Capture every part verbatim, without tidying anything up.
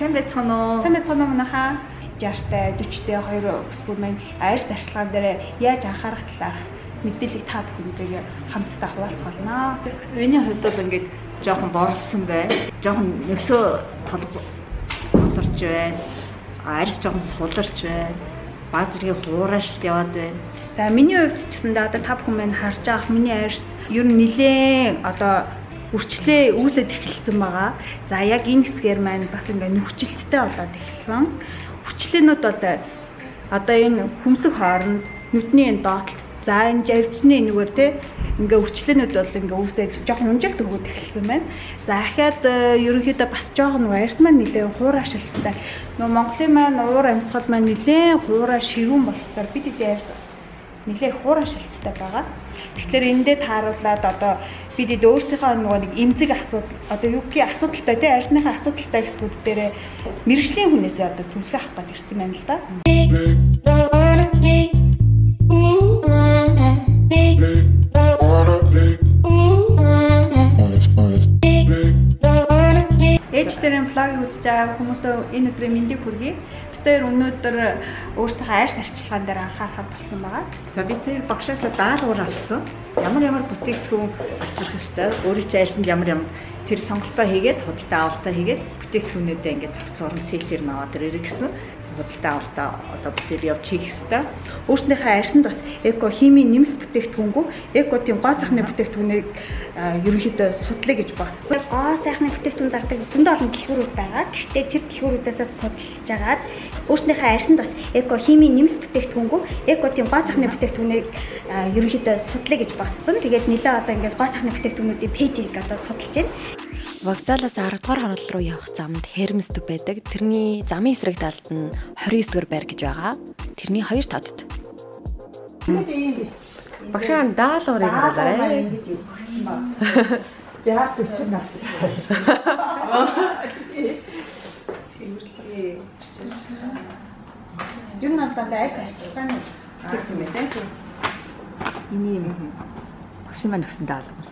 Сайн байцгаана уу? Сайн байцгаана манайхаа. жаатай, дөрвтэй хоёр бүсгүй маань арьс арчилгаан дээр яаж анхаарах талаар мэдээлэл та бүхэндээ хамтдаа хуваалцгаалнаа. Миний хувьд бол ингээд жоохон боолсон бай. Жоохон нөсөө толгорч байна. Арьс жоохон суларч байна. Баг зэргийн хуурашилт яваад байна. За миний хувьд ч гэсэндээ одоо та бүхэн маань харж байгаа миний арьс ер нь нэлээд одоо үрчлээ үүсэт эхэлсэн байгаа. За яг энэ хэсгээр маань бас ингээ нөхцөлттэй болоод эхэлсэн. Хүчлээнүүд бол одоо энэ хүмсэг хооронд нүдний энэ доотлолт за энэ живжны нүгээр те ингээ хүчлээнүүд бол ингээ үүсэж жоохон унжилт өгөөд эхэлсэн байна. За ахаад ерөнхийдөө бас жоохон арьс маань нэлээд хуурай шилттэй. Нөө Монголын маань уур амьсгал маань нэлээд хуурай ширүүн болохоор бид эдийн арьс нэлээд хуурай шилттэй байгаа. Тэгэхээр эндээ тааруулаад одоо бид эд өөрсдийнхөө нөгөө нэг эмзэг асуудал одоо юу гэх асуудалтай тий арьсныхаа асуудалтай хэсгүүд дээр мэрэгжлийн хүнээсээ одоо зөвлөгөө авах гэж ирсэн байна л да. Ээжтерийн влог үзэж байгаа хүмүүстээ энэ өдрийн мэндийг хүргэе. Тэр өнөөдөр өөрсдөө арьс арчилгаан дээр анхаарах болсон байгаа. За би тэр багшаасаа даалгавар авсан. Ямар ямар бүтээгдэхүүн авчрах ёстой. Өөрийн чинь арьсанд ямар ямар тэр сонголтоо хийгээд худалдаа авалтаа хийгээд бүтээгдэхүүнүүдээ ингээд зохицуурн сэлээр наваад ирэх гэсэн. Худалдаа авалтаа одоо бүтээл явж хийх ёстой. Өөрснийхөө арьсанд бас эко химийн нэмэлт бүтээгдэхүүнгүй эко тийм гоо сайхны бүтээгдэхүүнийг ерөнхийдөө судлаа гэж бодсон. Гоо сайхны бүтээгдэхүүн зардаг зөндөө олон дэлгүүрүүд байгаа. Гэхдээ тэр дэлгүүрүүдээс судалж агаад өөрснийхөө арьсанд бас эко химийн нэмэлт бүтээгдэхүүнгүй эко тийм гоо сайхны бүтээгдэхүүнийг ерөнхийдөө судлаа гэж бодсон. Тэгээд нэлээд одоо ингээд гоо сайхны бүтээгдэхүүнүүдийн пэйжийг одоо судалж байна. Вокзалаас арав дугаар хонол руу явах замд Hermes-дөг байдаг. Тэрний замын эсрэг талд нь двадцать дугаар байр гэж байгаа. Тэрний хоёр татд. Багшаа даалгаврыг харуулаарай. За дөрвөн нас. Юу надад арьс арчилгааны тийм ээ тийм. Эний багш маань өгсөн даалгавар.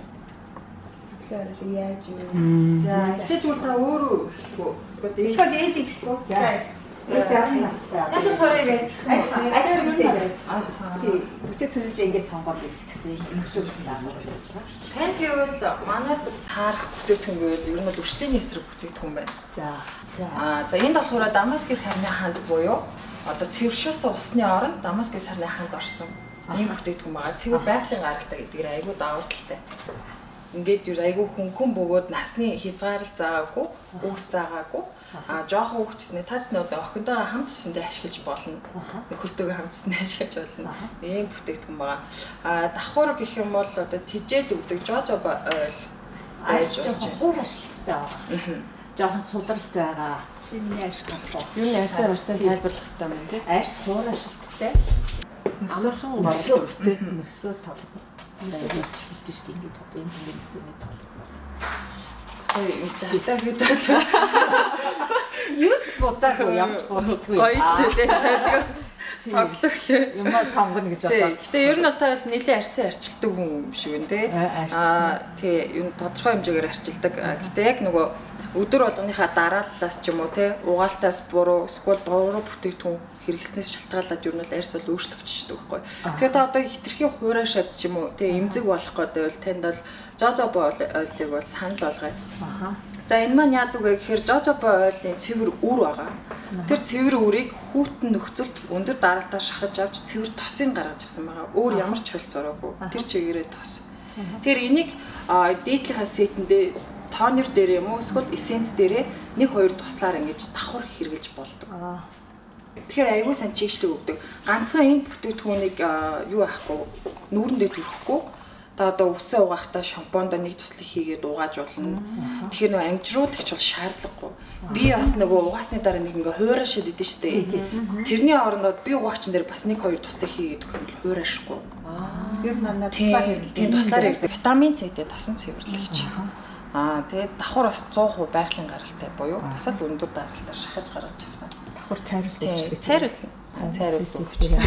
Яаж юу? За эхлээд бол та өөрөө хэлэхгүй. Эсвэл ээж хэлэхгүй. За. Ээж яах юм бэ? Яг л хорыг ажиллах юм. Ажил мэдээ. Тийм. Бүтээгдэхүүнүүдээ ингэж сонгоод ирэх гэсэн юм шиг гэсэн даалгавар хийж байгаа. Танд гэвэл манайд таарах бүтээгдэхүүн гэвэл ер нь бол үрчлийн эсрэг бүтээгдэхүүн байна. За. За. Аа за энд болохоор Дамаскын сарны ханд буюу одоо цэвэршүүлсэн усны оронд Дамаскын сарны ханд орсон ийм бүтээгдэхүүн байгаа. Цэвэр байгалийн гаралтай гэдгээр айгүй давуу талтай. Ингээд юу айгүй хөнгөн бөгөөд насны хязгаарлал заагаагүй, үс заагаагүй. А жоохон хөвчснээ тасны одоо охиндоо хамтсандээ ашиглаж болно. Нөхөртөөгөө хамтсандээ ашиглаж болно. Ийм бүтээгдэхүүн байгаа. А давхар гэх юм бол одоо тижэл өгдөг жожоба ойл Арьс жоохон хуурашилттай байгаа. Жоохон сулралт байгаа. Чиний арьс болох. Юу н арьсаар арьсаар тайлбарлах хэрэгтэй юм тий. Арьс хуурашилттай. Амархан болов тий. Мөсөө толгой. Мөсөө хэлж штий ингээд одоо энэ юм мөсөөний толгой. Ой, зартаа гэдэг. Юу ч бодаагүй, ямч бодохгүй. Гоё л дээ цайлгаа. Цоглохлээ. Юм сонгоно гэж бодлоо. Гэтэ ер нь бол та бол нэлээд арьсан арчилдаг хүн юм шиг байна тий. Аа тий, ер нь тодорхой хэмжээгээр арчилдаг. Гэтэ яг нөгөө өдөр болгоныхаа дарааллаас ч юм уу тий, угаалтаас буруу, эсвэл буруу бүтээгдэхүүн хэрэглэснээс шалтгаалаад ер нь бол арьс бол өөрчлөгдөж байгаа байхгүй. Тэгэхээр та одоо хитрхи хуурашаад ч юм уу тий, эмзэг болох гэдэг бол танд бол жожоба ойлыг бол санал болгоё. Аха. За энэ маань яадаг вэ гэхээр жожоба ойлын цэвэр үр байгаа. Тэр цэвэр үрийг хүүтэн нөхцөлд өндөр дараалтаа шахаж авч цэвэр тосыг гаргаж авсан байгаа. Өөр ямар ч хөл зураагүй. Тэр чигээрээ тос. Тэр энийг дээдлийнхаа сетэндээ тонер дээр юм уу эсвэл эссенц дээрээ нэг хоёр туслаар ингэж давхар хэрэглэж болдог. Тэгэхээр аягүй сан чийгчлэг өгдөг. Ганцхан энэ бүтээгдэхүүнийг юу аахгүй нүүрэндээ төрөхгүй. Та одоо үсээ угаахтаа шампунда нэг туслах хийгээд угааж болно. Тэгэхээр нөгөө амжруулагч бол шаардлагагүй. Би бас нөгөө угаасны дараа нэг ингээ хуурашаад идэв штэ. Тэрний орондоо би угаагчин дээр бас нэг хоёр туслах хийгээд өгөх юм бол хуурашгүй. Ер нь надад туслаар хэрэглэдэг. Тийм туслаар хэрэглэдэг. Витамин С-тэй тосон цэвэрлэгч. Аа тэгээд давхар бас цаа процент байгалийн гаралтай буюу бас л өндөр даралтаар шахаж гаргаж авсан. Давхар цайруулдаг. Цайруулна. Цайруулна.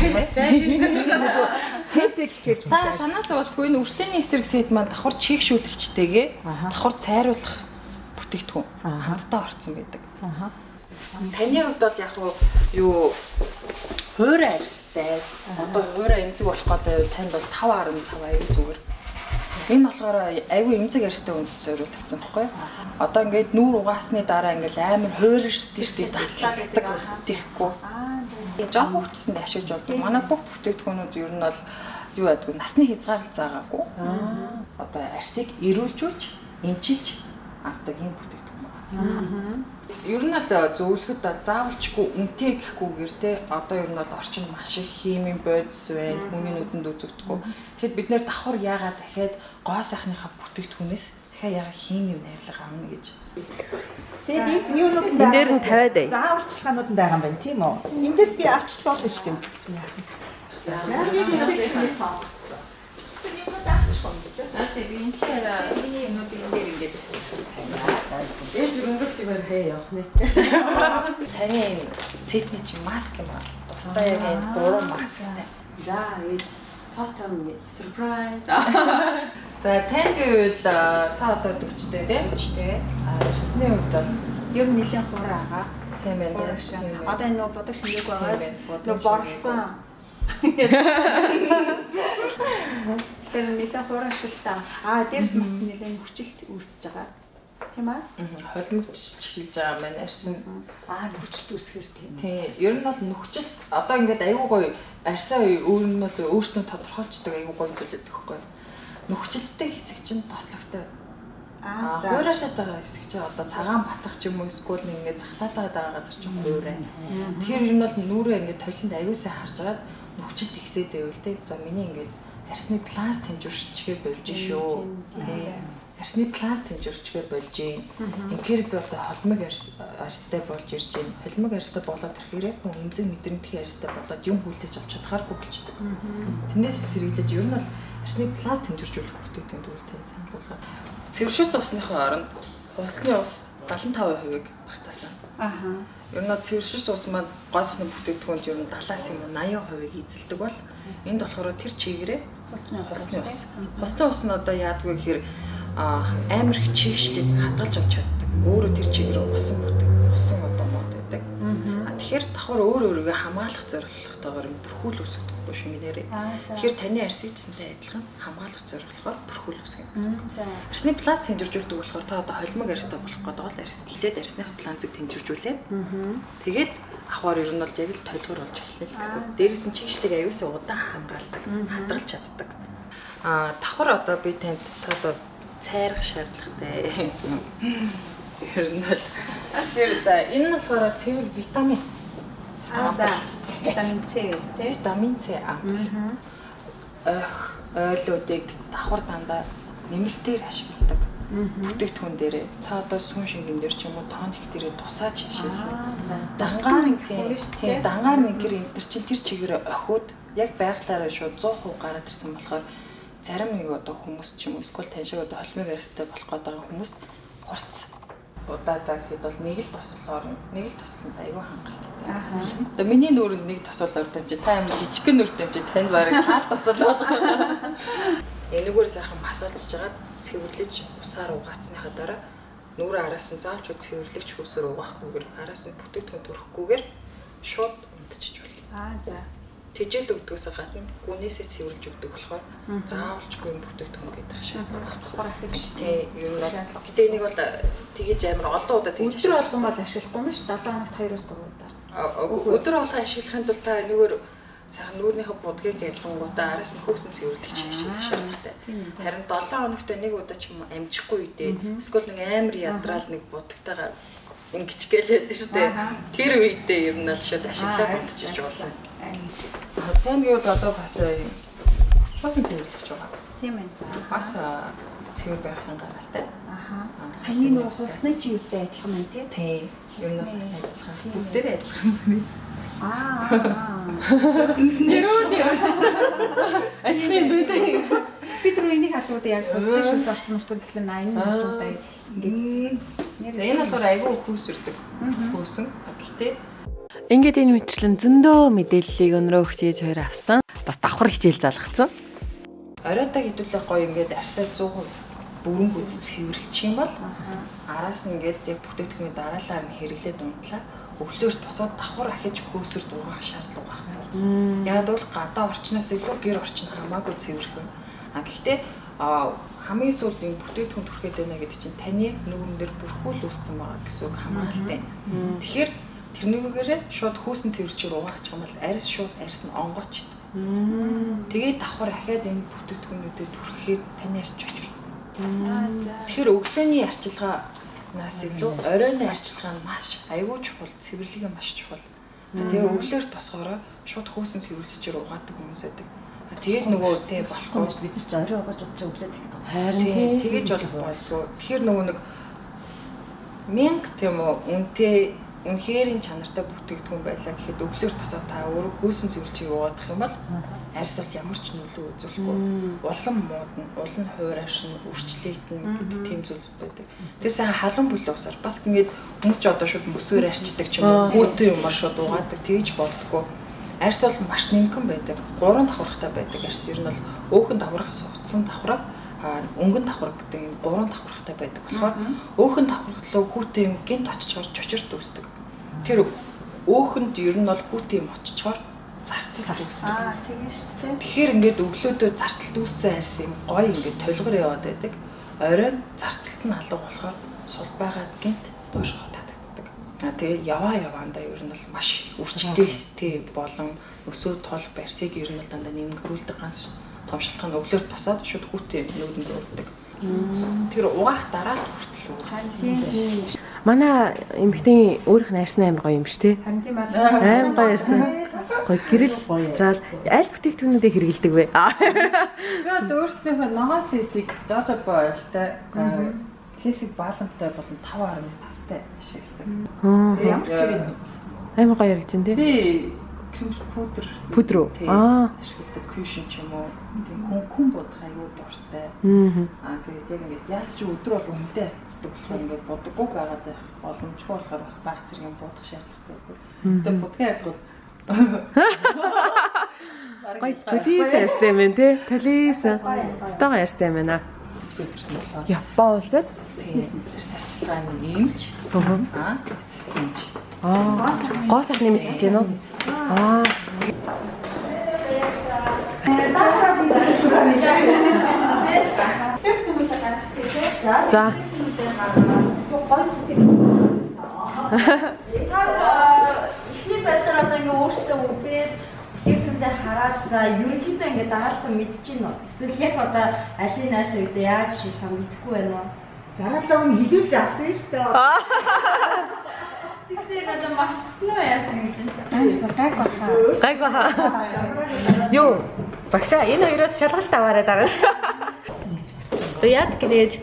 Цэдэг гэхээр та санаа зовлтгүй энэ үрслийн эсрэг сет маань давхар чийгшүүлэгчтэйгээ давхар цайруулах бүтээгдэхүүн хамтдаа орсон байдаг. Таны хувьд бол яг юу хуурай арьстай. Одоо хуурай эмзэг болох гэдэг танд бол five point five аюу зүгээр. Энэ болохоор айгүй эмзэг арьстай хүнд зориулагдсан байхгүй. Одоо ингээд нүүр угаасны дараа ингээд амар хуурайшдээ шүү дээ татлаадаг тийхгүй. Тийм жоох хөвчсөнд ашиглаж болдог. Манай бүх бүтээгдэхүүнүүд ер нь бол юу байдгүй насны хязгаарлал заагаагүй. Одоо арьсыг эрүүлжүүлж, эмчилж авдаг юм бүтээгдэхүүн байна. Ер нь л зөвлөхөд бол заавалчгүй үнэтэй гэхгүйгээр те одоо ер нь бол орчинд маш их химийн бодис байна. Хүний нүдэнд үзэгдэхгүй. Тэгэхэд бид нэр давхар яагаад дахиад гоо сайхныхаа бүтээгдэхүүнээс дахиад яагаад химийн найрлага авна гэж. Тэгээд энэ юунууд энэ дээр нь тавиад бай. Зааварчилгаанууд нь байгаа юм байна тийм үү? Эндээс би авчиж болно шүү дээ. Яа. Би сонгоцсон. Чи юунууд авчих юм бэ? Наатай би энэ чирээ миний юмнууд энэ дээр ингээд байна. Эс өрөнгөчгээр хээ явах нэ. Таны сетний чи маск юм аа. Тусдаа яг энэ гурван масктай. За ээж тооцоо минь surprise. За танд үйл та одоо төвчтэй тийм төвчтэй. Арсны хувьд бол Ер нь нэлийн хураа байгаа. тийм байна. Одоо энэ нөгөө бодог шингээг байгаа. Нөгөө борлцсон. Тэр нэлийн хураа шилтаа. Аа дээрс бас нэлийн хүчилт үүсэж байгаа. Тийм аа? Холимогч хэлж байгаа маань арьсан. Аа нүхчилт үүсгэр тийм. Тийм. Ер нь бол нүхчилт одоо ингээд аюу гоё арьсаа өөр нь бол өөрснөө тодорхойлцдог аюу гоё зүйлээд өгөхгүй. Нүхчилттэй хэсэг чинь тослогтой. Аа за. Хуурашаад байгаа хэсэг чинь одоо цагаан батгах ч юм уу эсвэл ингээд захлаад байгаа газар чинь хуурай. Тэгэхээр ер нь бол нүрээ ингээд толинд аюу сайн харж агаад нүхчилт ихсээд байвал те. За миний ингээд арьсны пласт хэмжүүрчгээ болж шүү. Тийм. Арьсны пласт хэмжүүрчгээ болж юм. Тэгэхээр би одоо холмог арьстай болж ирж байна. Холмог арьстай болоод ирэхээр хүн эмзэг мэдрэмтгий арьстай болоод юм хүлээж авч чадхааргүй болчихдог. Тэрнээс сэргийлээд ер нь бол арьсны пласт хэмжүүржүүлэх бүтээгдэхүүн төвлөртэй саналуулга. Цэвэршүүлсэн усныхаа оронд усны ус seventy-five percent-ийг багтаасан. Аха. Ер нь цэвэршүүлсэн ус маань гоо сайхны бүтээгдэхүүнд ер нь seventy-аас юм eighty percent-ийг эзэлдэг бол энд болохоор тэр чигээрээ Усны усны ус. Усны ус нь одоо яадгүй гэхээр амар их чигшлийг хадгалж авч чаддаг. Өөрөө тэр чигээр усан бүтээг, усан одоо мод байдаг. А тэгэхээр давхар өөр өөрийгөө хамгаалах зорилготойгоор бүрхүүл үүсгэдэггүй шингэнээрээ. Тэгэхээр таны арьс эцэнтэй адилхан хамгаалах зорилгоор бүрхүүл үүсгэнэ гэсэн үг. Арьсны пласт тэмжиржүүлдэг болохоор та одоо холимог арьстай болох гэдэг бол арьс эхлээд арьсны планцыг тэмжиржүүлээд тэгээд ахвар ер нь бол яг л толгор болж эхэлнэ л гэсэн. Дээрээс нь чигшлийг аюулсаа удаан хамгаалдаг, хадгалж чаддаг. А давхар одоо би танд одоо цайрах шаардлагатай. Ер нь бол тэр за энэ нь болохоор цэвэр витамин. Аа за витамин С тий. Витамин С амт. Ох ойлуудыг давхар дандаа нэмэлтээр ашигладаг. Бүтээгдэхүүн дээрээ та одоо сүн шингэн дээр ч юм уу тоник дээрээ тусаач хашаасан. Дангаар нэг тийм дангаар нэг гэр энэ төр чинь тэр чигээр охиуд яг байглаараа шууд one hundred percent гараад ирсэн болохоор зарим нэг одоо хүмүүс ч юм уу эсвэл тань шиг одоо холмыг арьстай болох гэдэг хүмүүс хурц удаадаа гэхэд бол нэг л тослоор нэг л тослонд аюу хангалттай. Аа. Одоо миний нүүрэнд нэг тослоор дамжиж та юм жижигхэн нүрт дамжиж танд барыг хаалт тосол болох. Энэгээр сайхан масаалж жагаад цэвэрлэж усаар угаацсныхаа дараа нүрээ араас нь заавч цэвэрлэгч хөөсөөр угаахгүйгээр араас нь бүтээгдэхүүн төрөхгүйгээр шууд унтчих болно. Аа за. Тэжээл өгдөгөөс гадна гүнээсээ цэвэрлж өгдөг болохоор заавалчгүй юм бүтээгдэхүүн гэдэг шаардлага. Тий, ер нь бол гэтээ энийг бол тэгэж амар олон удаа тэгж өдөр болгон бол ашиглахгүй юм шүү. seven хоногт two-оос three удаа. Өдөр болгон ашиглахын тулд та энэгээр сайхан нүүрнийхээ будгийг ярилгангуудаа араас нь хөөсөн цэвэрлэгч ашиглах шаардлагатай. Харин seven хоногт нэг удаа ч юм уу амжихгүй үедээ эсвэл нэг амар ядраал нэг будагтайгаа ингэж гэлээд шүү дээ. Тэр үедээ ер нь л шууд ашиглаад болчихж болно. Тэмги бол одоо бас хөөсөн цэвэрлэгч байгаа. Тийм ээ. Бас цэвэр байгалийн гаралтай. Аха. Саяны нуу хусны чи юутай адилхан байна тий? Тий. Ер нь адилхан. Бүгдээрээ адилхан байна. Аа. Нэрөө явчихсан. Ажлын дүүтэй. Бид рүү энийг харж удаа яг хусны шүүс орсон мөрсөн гэхэл eighty харж удаа ингээд энэ болохоор айгүй хүүсүрдэг. Хүүсэн. Гэхдээ ингээд энэ мэтчлэн зөндөө мэдээллийг өнрөө өгчээж хоёр авсан. Бас давхар хичээл залгацсан. Оройтой хэдүүлэх гоё ингээд арьсаа one hundred percent бүрэн гүйц цэвэрлэх юм бол араас нь ингээд яг бүтээгдэхүүний дараалалаар нь хэрэглээд унтлаа өглөөр тусаад давхар ахиж хөөсөрд угаах шаардлага байна. Яг бол гадаа орчноос илүү гэр орчин хамаагүй цэвэрхэн. А гэхдээ хамгийн сүүлд энэ бүтээгдэхүүн түрхээд байна гэдэг чинь таны нүгэн дээр бүрхүүл үүссэн байгаа гэсэн үг хамгаалалтай. Тэгэхээр тэрнийгээрээ шууд хөөсөн цэвэрчээр угаачих юм бол арьс шууд арьс нь онгоч. Тэгээд давхар ахаад энэ бүтээгдэхүүнүүдэд түрхэхээр таны арьс чочор. Тэгэхээр өглөөний арчилгаанаас илүү оройны арчилгаа нь маш аюул чухал, цэвэрлэгээ маш чухал. Тэгээ өглөөр тосгороо шууд хөөсөн цэвэрлэгчээр угаадаг хүмүүс байдаг. Тэгээд нөгөө тий болохгүй бид нар ч орой угааж удаж өглөөд харин тэгэж болохгүй. Тэгэхээр нөгөө нэг мянга тийм үү үнтэй үнхээрийн чанартай бүтээгдэхүүн байлаа гэхэд өглөөр тосоо та өөрөө хөөсөн цэвэрлэгчийг угаадах юм бол арьс бол ямар ч нөлөө үзүүлэхгүй. Улам муудна, улан хуур аршин, үрчлэйтэн гэдэг тийм зүйл байдаг. Тэгээ сайн халуун бүлэг усаар бас ингэж хүмүүс ч одоо шууд мөсөөр арчдаг ч юм уу, хүүтэн юмар шууд угаадаг тэгж болдгоо. Арьс бол маш нэмгэн байдаг. Гурван давхархтай байдаг арьс. Ер нь бол өөхөн давхархаас утсан давхраг, өнгөн давхраг гэдэг юм гурван давхархтай байдаг. Тэгэхээр өөхөн давхархлуу хүүтэн юм гинт очичоор чочорт үүсдэг. Тэр өөхөнд ер нь бол хүүтэн юм очичоор зартал үүсдэг. Аа тийм шүү дээ. Тэгэхээр ингээд өглөөдөө зарталт үүссэн арьс юм гоё ингээд толгор яваад байдаг. Оройн зарталт нь алга болохоор сул байгаад гинт доош татагддаг. Аа тэгээ яваа яваандаа ер нь бол маш үржилтэй систем болон өсөө тол барьсыг ер нь бол дандаа нэмгэрүүлдэг ганц том шалтгаан өглөөр тосоод шууд хүүтэн нүдэнд өргөдөг. Тэр угаах дараа хүртэл үү. Манай эмэгтэй өөрийнх нь арьсны амар гоё юм ш тэ. Амар гоё арьсны. Гоё гэрэл цаад аль бүтээгдэхүүнүүдээ хэрэгэлдэг вэ? Би бол өөрснийхөө ногоон сэтийг жожо боёлтой классик баалантай болон таван харны тавтай ашигладаг. Ямар гэрэл амар гоё яригч дээ. Би крем пудр пудр уу? Аа ашигладаг кушн ч юм уу. Тийм хүн хүн бодох аюул дуртай. Аа тэгээд яг ингээд яалт чи өдөр бол үнэтэй харилцдаг болохоор ингээд бодоггүй байгаад байх боломжгүй болохоор бас баг зэрэг юм бодох шаардлагатай байдаг. Тэгээд будгийн арилгал Бай полис ярьсан юм те. Полис. Стага ярьсан юм байна. өсөдөрсөн болохоор Япон улсад тийм арчилгааны нэмж аа системж. Аа гоо сайхны нэмж тийм үү? Аа За. Эхний байдлаар одоо ингээ өөрсдөө үзээд бүтээгдэхүүнээр хараад за ерөнхийдөө ингээ дараалал мэдчихэв нөө. Эсвэл яг одоо алийг нааш үед яаж шийдэх мэдэхгүй байна уу? Дараалал нь хэлүүлж авсан шүү дээ. Тэгсээ одоо марцсан уу яасан гэж байна. Гайг баха. Гайг баха. Юу? Багшаа энэ хоёроос шалгалт аваарай дараа. За яад гинэж.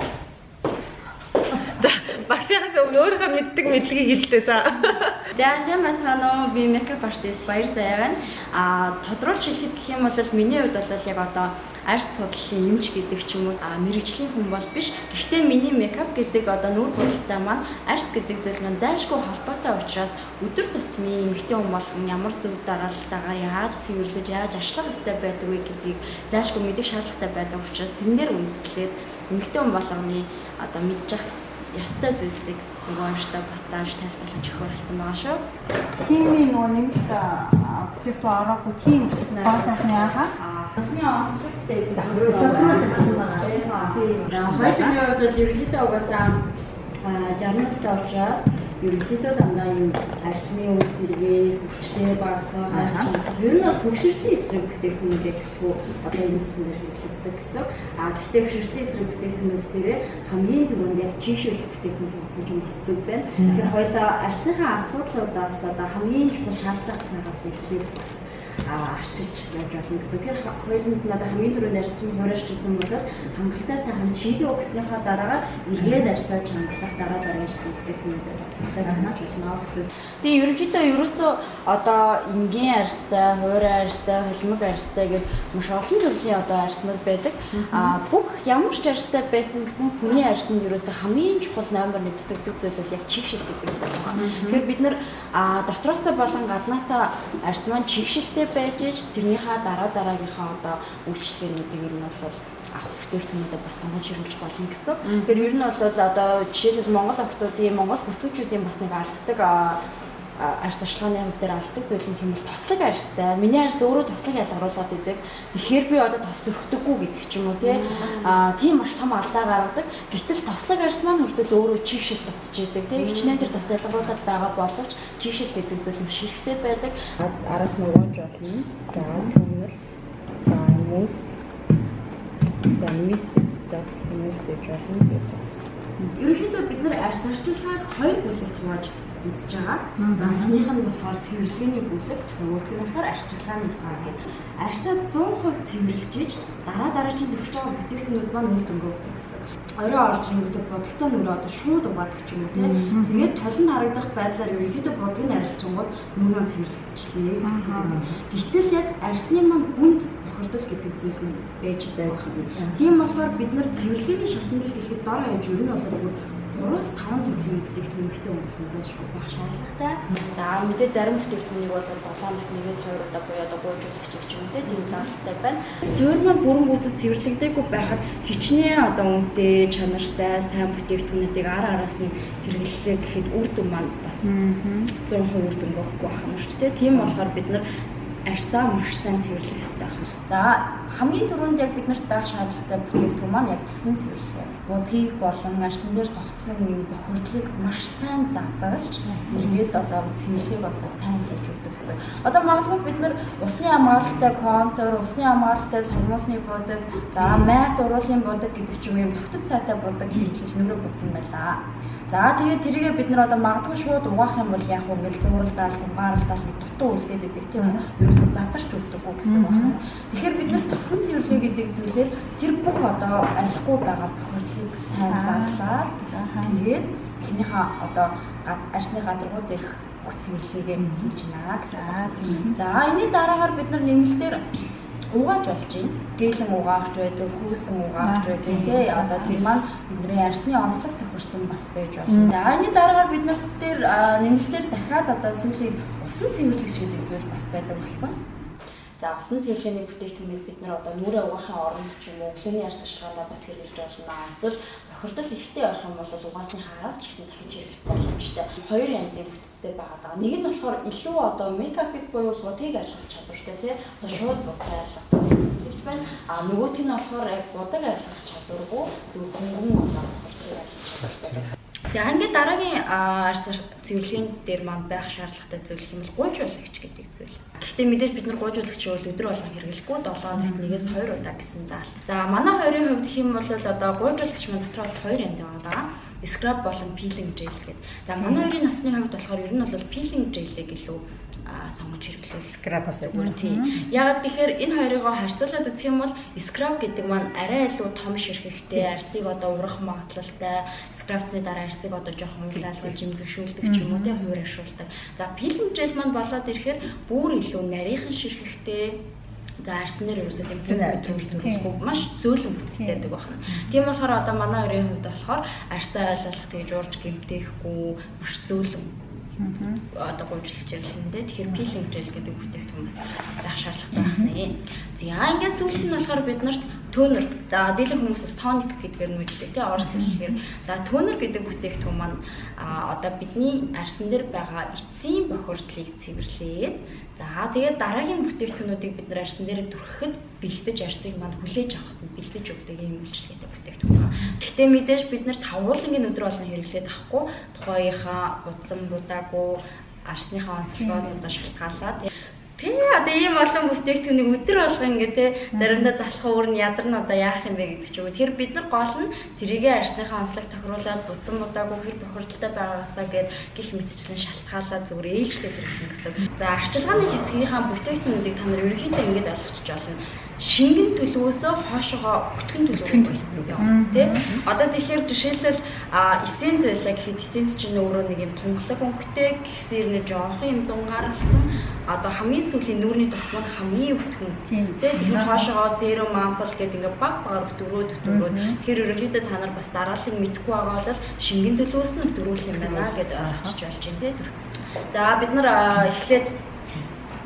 Багшаас өмнө өөрийнхөө мэддэг мэдлэгийг хэлдэг за. За сайн бацгаана уу би makeup artist Баяр Заяа байна. А тодруулж хэлэхэд гэх юм бол миний хувьд бол яг одоо арьс судлалын эмч гэдэг ч юм уу а мэрэгжлийн хүн бол биш. Гэхдээ миний makeup гэдэг одоо нүүр бодолтой маань арьс гэдэг зүйл маань зайлшгүй холбоотой учраас өдөр тутмын эмэгтэй хүн болгон ямар зөв дараалтайгаар яаж цэвэрлэж яаж ашлах ёстой байдаг вэ гэдгийг зайлшгүй мэдэх шаардлагатай байдаг учраас тэрнээр үндэслээд эмэгтэй хүн болгоны одоо мэдчих ястай зүйлсийг нөгөө өөртөө бас зааж тайлбарлаж өгөхөр хэлсэн байгаа шүү. Химийн нөгөө нэмэлт бүтээгдэхүүн ороогүй тийм баасны ахаа. Басны онцлогтой гэдэг байна. За хоёрын хувьд бол ерөнхийдөө угаасаа жаргал настай учраас ерөнхийдөө дандаа юм арьсны үс сэргээ, хүрчлээ багасгах, арьс чанар. Ер нь бол хөвшилтийн эсрэг бүтээгдэхүүнүүдийг төлхөө одоо энэ хэсэг дээр хэрэглэдэг гэсэн. А гэхдээ хөвшилтийн эсрэг бүтээгдэхүүнүүд дээр хамгийн түрүүнд яг чийшүүлэх бүтээгдэхүүн сонгосон юм бас зүг байна. Тэгэхээр хоёулаа арьсныхаа асуудлуудаас одоо хамгийн чухал шаардлагатайгаас эхлээд бас арчилж явж болно гэсэн. Тэгэхээр хоёуланд надад хамгийн түрүүнд арьс чинь хуурайж ирсэн бол хангалттай сайхан чийдээ өгснөхийн дараагаар эргээд арьсаа чангалах дараа дараагийн бүтээгдэхүүнүүдээр бас хангаж болно гэсэн. Тэгээ ерөнхийдөө ерөөсөө одоо энгийн арьстай, хуурай арьстай, холимог арьстай гэдэг маш олон төрлийн одоо арьснууд байдаг. А бүх ямар ч арьстай байсан гэсэн хүний арьсанд ерөөсөө хамгийн чухал номер нэг дутагддаг зүйл бол яг чигшил гэдэг зүйл байна. Тэгэхээр бид нар дотроосоо болон гаднаасаа арьс маань чигшилтэй байж тэрнийхээ дараа дараагийнхаа одоо үйлчлэгээнүүдийг ер нь бол авах бүтээгдэхүүнүүдээ бас сонгож хэрэглэж болно гэсэн. Тэгэхээр ер нь бол одоо жишээлбэл Монгол охтуудын, Монгол бүсгүйчүүдийн бас нэг алддаг арьс ашиглааны хувь дээр алддаг зүйл нь хэмээл тослог арьстай. Миний арьс өөрөө тослог ялгаруулад идэг. Тэгэхээр би одоо тос төрхдөггүй гэдэг ч юм уу тий. Аа тийм маш том алдаа гаргадаг. Гэтэл тослог арьс маань хүртэл өөрөө чигшил дутж идэг тий. Хичнээн тэр тос ялгаруулад байгаа боловч чигшил гэдэг зүйл маш хэрэгтэй байдаг. Араас нь угааж болно. За төмөр. За мөс. За мистик за мөс гэж болно би тос. Ерөнхийдөө бид нар арьс арчилгааг хоёр бүлэгт хувааж үзэж байгаа. За эхнийх нь болохоор цэвэрлэгээний бүлэг, нөгөөх нь болохоор арчилгааны хэсэг гэдэг. Арьсаа зуун хувь цэвэрлжиж дараа дараагийн зөрчиж байгаа бүтээгдэхүүнүүд маань үр дүнгээ өгдөг гэсэн. Орой орж ирэнгүүтээ будагтай нүрээ одоо шууд угаадаг ч юм уу тийм. Тэгээд толон харагдах байдлаар ерөнхийдөө будгийг арилжсангууд нүр маань цэвэрлэгдчихлээ гэсэн. Гэтэл яг арьсны маань гүнд бохирдол гэдэг зүйл нь байж байна. Тийм болохоор бид нар цэвэрлэгээний шатнал гэхэд дор хаяж ер нь бол гураас таван төрлийн бүтээгдэхүүн ихтэй өнгөлтөн зайлшгүй байх шаардлагатай. За мэдээ зарим бүтээгдэхүүнийг бол долоо хоногт нэгээс хоёр удаа буюу одоо гуйжуулагч гэх юм те тийм заалттай байна. Суурь маань бүрэн гүйцэд цэвэрлэгдээгүй байхад хичнээн одоо үнэтэй, чанартай, сайн бүтээгдэхүүнүүдийг ар араас нь хэрэглэлээ гэхэд үр дүн маань бас зуун хувь үр дүн өгөхгүй байх юм шүү дээ. Тийм болохоор бид нар арьсаа маш сайн цэвэрлэх хэрэгтэй байна. За хамгийн түрүүнд яг биднэрт байх шаардлагатай бүтээгдэхүүн маань яг тосон цэвэрлэх. Будгийг болон арьсан дээр тогтсон энэ бохирдлыг маш сайн загалж эргээд одоо цэвэрлэхийг одоо сайн хийж өгдөг гэсэн. Одоо магадгүй бид нар усны хамгаалалтай контур, усны хамгаалалтай сормосны будаг, за мат уруулын будаг гэдэг ч юм тогтод сайтай будаг хэрэглэж нүрээ будсан байлаа. За тэгээд тэрийгээ бид нар одоо магадгүй шууд угаах юм бол яг уу ингээл зуралдаал, зэмбааралдаал нэг дутуу үлдээд идэг тийм үү? Ерөөсөө задарч өгдөггүй гэсэн байна. Тэгэхээр бид нар тосон цэвэрлэгээ гэдэг зүйлээр тэр бүх одоо арилахгүй байгаа бохирдлыг сайн задлаад тэгээд эхнийхээ одоо арьсны гадаргууд ирэх бүх цэвэрлэгээ хийж байна гэсэн. За энэний дараагаар бид нар нэмэлтээр угааж болж байна. Гэлэн угаагч байдаг, хүүсэн угаагч байдаг тий. Одоо тэр маань бидний арьсны онцлог тохирсон бас байж болно. За энэ дараагаар бид нарт дээр нэмэлтээр дахиад одоо сүүлийн усан цэвэрлэгч гэдэг зүйл бас байдаг болсон. За усан цэвэрлэгээний бүтээгдэхүүнийг бид нар одоо нүрээ угаахын оронд ч юм уу өглөөний арьс ашиглаанаа бас хэрэглэж болно. Эсвэл бохирдол ихтэй байх юм бол угаасны хараас ч гэсэн дахиж хэрэглэх боломжтой. Хоёр янзын бүтэцтэй байгаа даа. Нэг нь болохоор илүү одоо мейкапыг буюу будгийг арилгах чадвартай тий. Одоо шууд будгийг арилгах гэж байна. А нөгөөх нь болохоор яг будаг арилгах чадваргүй зөв хөнгөн одоо будгийг арилгах чадвартай. За ингээд дараагийн арьс цэвэрлэгийн дээр маань байх шаардлагатай зүйл хэмээл гуйжуулагч гэдэг зүйл. Гэхдээ мэдээж бид нар гуйжуулагч бол өдөр болгон хэрэглэхгүй долоо хоногт нэгээс хоёр удаа гэсэн заалт. За манай хоёрын хувьд гэх юм бол одоо гуйжуулагч маань дотроос хоёр янз байгаа. Скраб болон пилинг жел гэдэг. За манай хоёрын насны хувьд болохоор ер нь бол пилинг желийг илүү сонгож хэрэглэв. Скрабаас өөр тийм. Ягаад гэхээр энэ хоёрыг харьцуулаад үзэх юм бол скраб гэдэг маань арай илүү том ширхэгтэй, арьсыг одоо урах магадлалтай, скрабсны дараа арьсыг одоо жоохон уйлалгаж имзэгшүүлдэг ч юм уу тий хувир ашуулдаг. За пилинг жел маань болоод ирэхээр бүр илүү нарийнхан ширхэгтэй. За арьсан дээр ерөөсөө тийм хөдөлгөөн маш зөөлөн бүтцтэй байдаг байна. Тийм болохоор одоо манай хоёрын хувьд болохоор арьсаа ойлгох тэгж уурж гэмтээхгүй маш зөөлөн одоо гуйжуулагч хэрэглэндээ тэгэхээр пилинг жел гэдэг бүтээгдэхүүн бас байх шаардлагатай байна. За ингээд сүүлд нь болохоор бид нарт тонер. За дийлэн хүмүүсээс тоник гэдгээр нь мэддэг тий орос хэлээр. За тонер гэдэг бүтээгдэхүүн маань одоо бидний арьсан дээр байгаа эцсийн бохирдлыг цэвэрлээд за тэгээд дараагийн бүтээгдэхүүнүүдийг бид нар арьсан дээр түрхэхэд бэлдэж арьсыг манд хүлээж авахд нь бэлдэж өгдөг юм үйлчлэгээтэй бүтээгдэхүүн байна. Гэхдээ мэдээж бид нар тавуулангийн өдөр болгон хэрэглээд авахгүй тухайынхаа утсан будаагүй арьсныхаа онцлогоос одоо шалтгаалаад Тэ одоо ийм олон бүтээгдэхүүнийг өдөр болгоо ингээ те заримдаа залах өөр нь ядарна одоо яах юм бэ гэдэг ч юм. Тэр бид нар гол нь тэрийгэ арьсныхаа онцлог тохируулаад буцан удаагүй хэр бохирдолтой байгаагаасаа гээд гих мэтчлэн шалтгаалаад зүгээр ээлжлэх хэрэгтэй гэсэн. За арчилгааны хэсгийнхаа бүтээгдэхүүнүүдийг та нар ерөнхийдөө ингээд ойлгочих болно. Шингэн төлөвөөсөө хоошоогоо бүтгэн төлөв явна тий. Одоо тэгэхээр жишээлбэл эссенц байлаа гэхэд эссенц чинь өөрөө нэг юм тунгалаг өнгөтэй гэхсээр нэ жоох юм зунгаарлсан. Одоо хамгийн сүүлийн нүүрний тос маань хамгийн өвтгөн тий. Тэгэхээр хоошоогоо серум ампул гэдэг ингээ баг багаар өтгөрөөд өтгөрөөд тэгэхээр ерөнхийдөө та нар бас дараалал мэдгүй байгаа бол шингэн төлөвөөс нь өтгөрүүлэх юм байна гэдээ ойлгочих болж байна тий. За бид нар эхлээд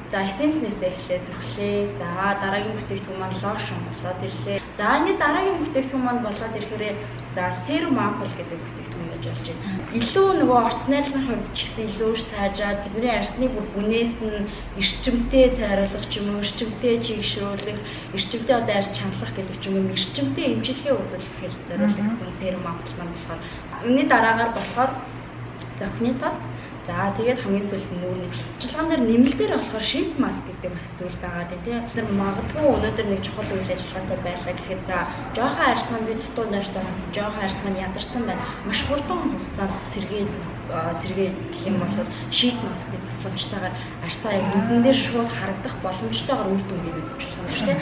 За эссенснээсээ эхлээд төрхлээ. За дараагийн бүтээгдэхүүн маань лошон болоод ирлээ. За энэ дараагийн бүтээгдэхүүн маань болоод ирэхээр за серум ампул гэдэг бүтээгдэхүүн байж болж байна. Илүү нөгөө орц найрлагын хувьд ч гэсэн илүү сайжраад бидний арсны бүр бүнээс нь эрчимтэй цайруулах ч юм уу, эрчимтэй чигшрүүлэх, эрчимтэй одоо арс чамлах гэдэг ч юм уу, эрчимтэй эмчилгээ үзүүлэхээр зориулагдсан серум ампул маань болохоор энэний дараагаар болохоор зохины тос. За тэгээд хамгийн сүүлд нүүрний цэцчилгаан дээр нэмэлтээр болохоор шийд маск гэдэг бас зүйл байгаа тийм. Тэр магадгүй өнөөдөр нэг чухал үйл ажиллагаатай байлаа гэхэд за жоохон арьс маань би дутуу нойртой ганц жоохон арьс маань ядарсан байна. Маш хурдан хугацаанд сэргээд сэргээд гэх юм бол шийд маск гэдэг тусламжтайгаар арьсаа яг нүдэн дээр шууд харагдах боломжтойгоор үр дүнгийг үзэж болох юм шиг тийм.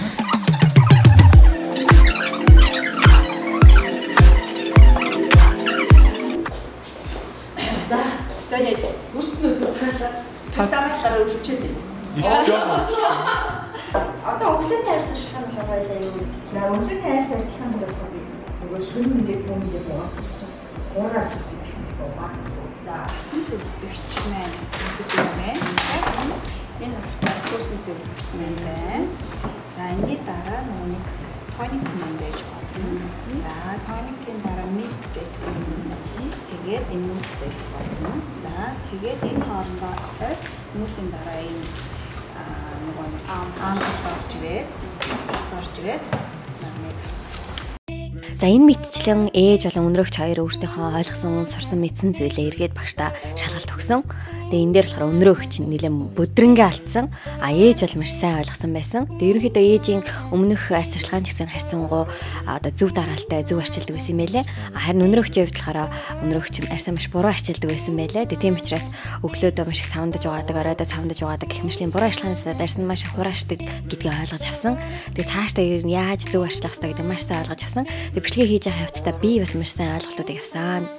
За яа, үстнүүд цаалаа. Цаалаа өрчөөд байна. Одоо өглөөний арьс ашиглах нь байлаа юу? За өглөөний арьс ашиглах нь болохоор нөгөө шүн ингээд бөмбөг бууцчих. Уураад гэх юм байна. За сүлжүүлэгч маань гэдэг юм байна. Энэ авто курсын зөвлөгч маань байна. За энэний дараа нөгөө тоник маань байж болно. За тоникийн дараа мист гэдэг юм. Тэгээд энэ мөстэй байна. За тэгээд энэ хоорондоо хүмүүсийн дараа энэ нөгөө аам аам орж ирээд бас орж ирээд нарны бас. За энэ мэдчлэн ээж болон өнрөгч хоёр өөрсдийнхөө ойлгосон сурсан мэдсэн зүйлээ эргээд багштай шалгалт өгсөн. Тэгээ энэ дээр болохоор өнрөгч нэлээд бүдрэнгээ алдсан. А ээж бол маш сайн ойлгосон байсан. Тэгээ ерөнхийдөө ээжийн өмнөх арьс арчилгаан гэсэн харьцангуй одоо зөв дараалтай зөв арчилдаг байсан юм байлээ. Харин өнрөгчийн хувьд болохоор өнрөгч арьсаа маш буруу арчилдаг байсан байлээ. Тэгээ тийм учраас өглөөдөө маш их савндаж угаадаг, оройдоо савндаж угаадаг гэх мэтлийн буруу арчилгаанаас арьс нь маш их хураашдаг гэдгийг ойлгож авсан. Тэгээ цаашдаа ер нь яаж зөв арчилах хэрэгтэй гэдэг маш сайн ойлгож авсан. Тэгээ бичлэгээ хийж байгаа явцдаа би бас маш сайн ойлголтуудыг авсан.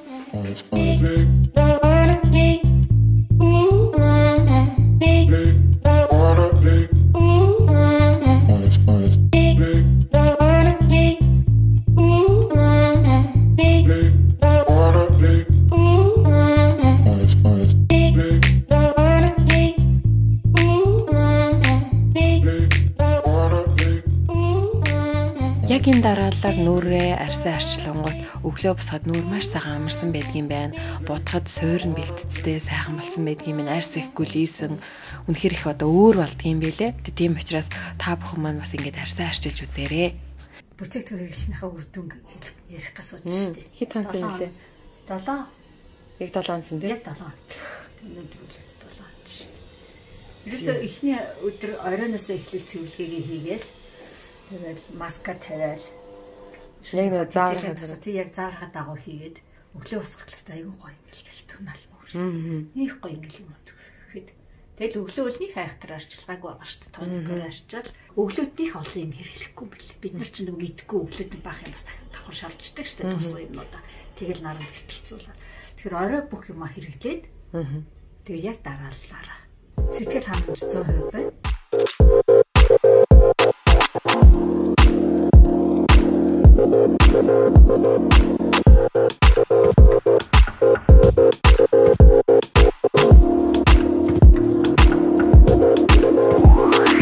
Яг энэ дараалал нүрээ арьсаа арчлангууд өглөө босоход нүр маш сайхан амарсан байдгийм байна. Будахад суурь нь бэлтцтэй сайхан болсон байдгийм байна. Арьс их гүлийсэн үнэхэр их одоо өөр болдгийм байлээ. Тийм учраас та бүхэн маань бас ингэж арьсаа арчилж үзээрэй. Бүтээгдэхүүн хэрэглэснийхаа үр дүнг ярих гэсэн шүү дээ. Хэд хоног юм бэ? долоо. Яг долоо онсон тийм. Яг долоо. Өнөөдөр үлээд долоо онч. Ерөөсөө эхний өдөр оройноос эхлэл цэвэрлэгээ хийгээл тэгэл маска тавиал. Яг нэг заархад тий яг заархад дагуу хийгээд өглөө босгох хэвээр аюу гоё ингээл гэлтэх нь албаа шүү. Них гоё ингээл юм гэхэд тэгэл өглөө үлнийх айхтар арчилгааг байгаа шүү дээ. Тоникоор арчаад өглөөдийнх олон юм хэрэглэхгүй бэл. Бид нар ч нэг мэдгүй өглөөд баах юм бас давхар шавчдаг шүү дээ. Тус юмнуудаа. Тэгэл наранд хэтэлцүүлээ. Тэгэхээр орой бүх юма хэрэглээд тэгээ яг дарааллаараа сэтгэл хангамж зөө хувь байна.